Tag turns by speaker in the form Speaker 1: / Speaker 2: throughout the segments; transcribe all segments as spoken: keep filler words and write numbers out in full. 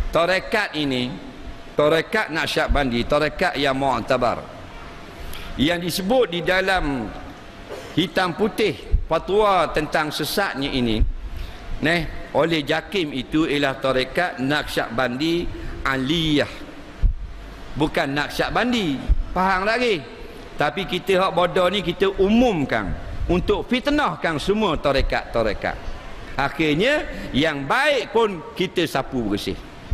Speaker 1: tarekat ini, tarekat Naqsyabandi, tarekat yang mu'tabar, yang disebut di dalam hitam putih fatwa tentang sesatnya ini, neh, oleh JAKIM itu ialah tarekat Naqsyabandi Aliyah, bukan Naqsyabandi. Faham lagi? Tapi kita hak bodoh ni kita umumkan untuk fitnahkan semua tarekat-tarekat. Akhirnya yang baik pun kita sapu bersih.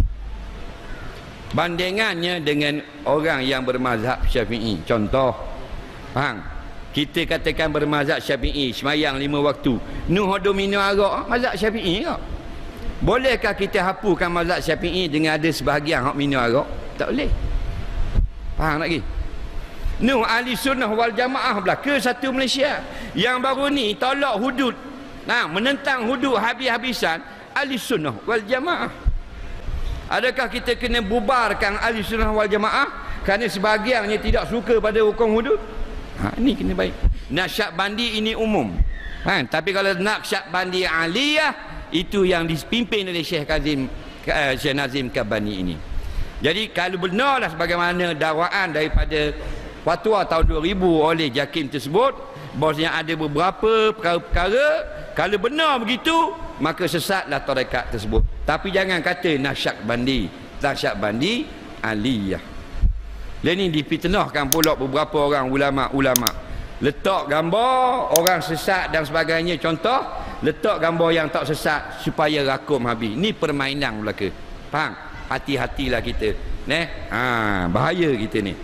Speaker 1: Bandingannya dengan orang yang bermazhab Syafi'i. Contoh, faham? Kita katakan bermazhab Syafi'i, semayang lima waktu. Nuh ada minum arak, mazhab Syafi'i ke? Bolehkah kita hapuskan mazhab Syafi'i dengan ada sebahagian hak minum arak? Tak boleh. Faham lagi? Nuh ahli sunnah wal jamaah belaka satu Malaysia. Yang baru ni tolak hudud, nah, menentang hudud habis-habisan, ahli sunnah wal jamaah. Adakah kita kena bubarkan ahli sunnah wal jamaah kerana sebahagiannya tidak suka pada hukum hudud? Ha, ini kena baik. Naqsyabandi ini umum. Ha, tapi kalau Naqsyabandi Aliyah itu yang dipimpin oleh Syekh Kazim, uh, Syekh Nazim Kabani ini. Jadi kalau benarlah sebagaimana dakwaan daripada fatwa tahun dua ribu oleh JAKIM tersebut, bahawasanya ada beberapa perkara-perkara, kalau benar begitu maka sesatlah tarekat tersebut. Tapi jangan kata Naqsyabandi, Naqsyabandi Aliyah. Dan ini difitnahkan pula beberapa orang ulama-ulama. Letak gambar orang sesat dan sebagainya. Contoh, letak gambar yang tak sesat supaya rakum habis. Ini permainan belaka. Faham? Hati-hatilah kita. Neh, ha, bahaya kita ni.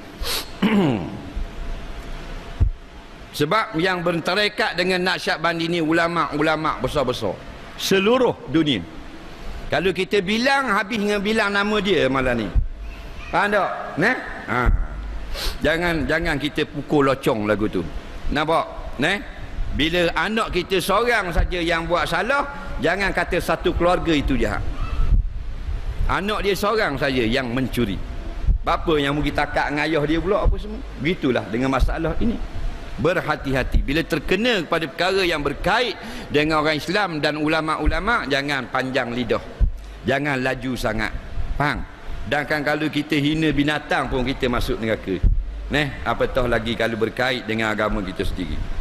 Speaker 1: Sebab yang bertarekat dengan Naqsyabandi ni ulama-ulama besar-besar seluruh dunia. Kalau kita bilang habis dengan bilang nama dia malam ni. Faham tak? Neh? Ha. Jangan jangan kita pukul locong lagu tu. Nampak? Neh? Bila anak kita seorang saja yang buat salah, jangan kata satu keluarga itu jahat. Anak dia seorang saja yang mencuri. Bapa yang mungkin takak dengan ayah dia pula apa semua. Begitulah dengan masalah ini. Berhati-hati. Bila terkena kepada perkara yang berkait dengan orang Islam dan ulama-ulama, jangan panjang lidah. Jangan laju sangat. Faham? Dan kan kalau kita hina binatang pun kita masuk neraka. Neh, apatah lagi kalau berkait dengan agama kita sendiri.